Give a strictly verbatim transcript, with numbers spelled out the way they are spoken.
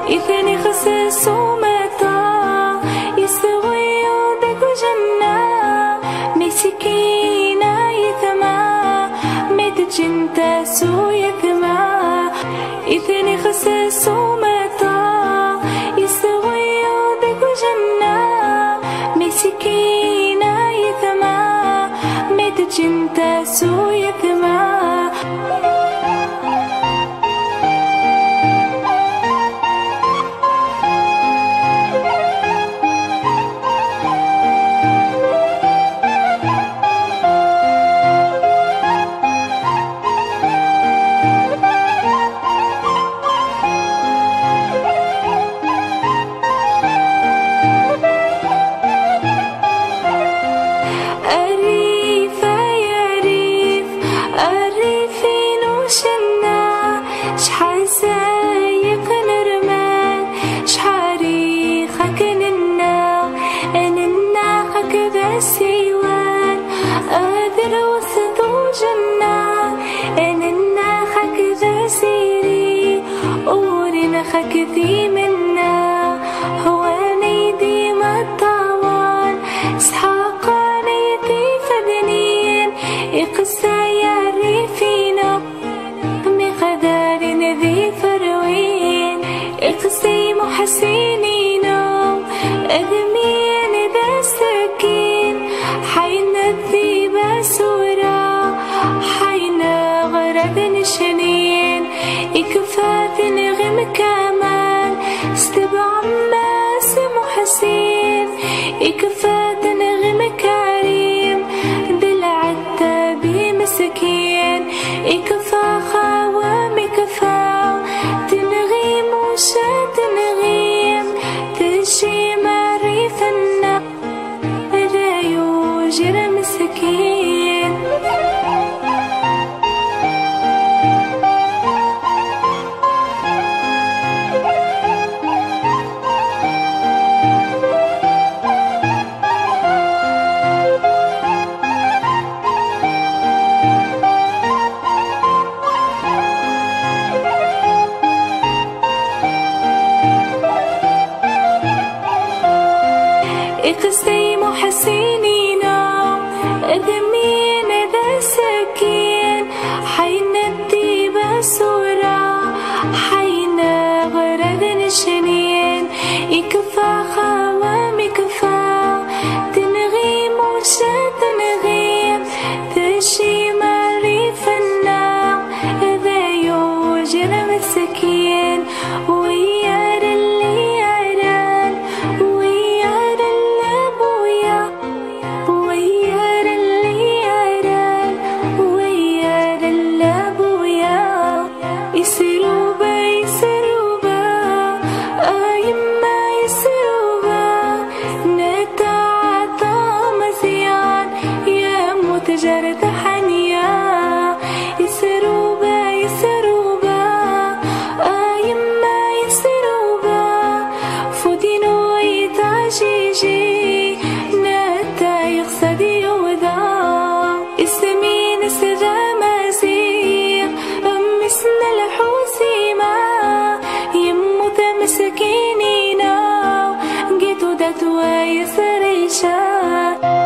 إثني خسس ومتا يسوي يودك جنة مسكينة يثما متجنت سو يثما إثني خسس ومتا يسوي يودك جنة مسكينة يثما متجنت سو يثما كثير منا هو نيدي مطوان سحاقاني في فدنين يقسى ياري فينا مقدار ذي فروين يقسي محسنين أدمين ذا سكين حين الذي بسورة حين غرد نشنين يكفاث نغم كمان استبع ماس محسين يكفاث نغم كريم دلع التابي مسكين يكفى خوام يكفى تنغيم وشا تنغيم تشي معرفنا لا يوجر مسكين قصدي محسنين أدمين ذا سكين حين الديب سورة حين غرد نشنين يكفى خوام يكفى تنغيم وشا تنغيم تشي معرفنا ذا يوجر مسكين ويار اللي يران ويار تجارة حنيا يسروبا يسروبا أيما يسروبا فودينو يتعجيجي نتا يقصدي يوذا اسمين سذا مزيق أم اسم الحوسيما يموت مسكينينا جيتو داتوا يسريشا